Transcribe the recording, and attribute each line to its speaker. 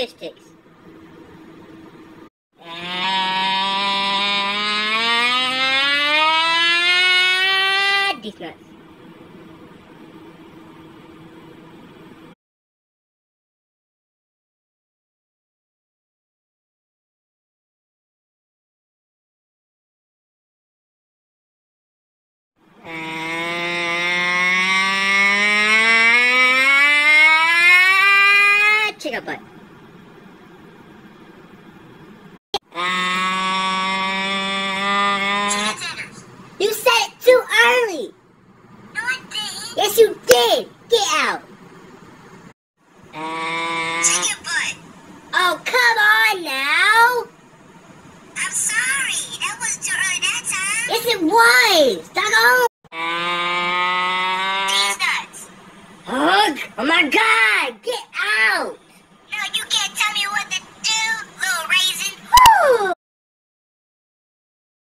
Speaker 1: fish sticks. These nuts. Chicken butt. You said it too early.
Speaker 2: No, I didn't.
Speaker 1: Yes, you did. Get out.
Speaker 2: Chicken butt.
Speaker 1: Oh, come on now.
Speaker 2: I'm sorry. That wasn't too early that time.
Speaker 1: Yes, it was. Doggone.
Speaker 2: These nuts.
Speaker 1: Hug. Oh my God. Get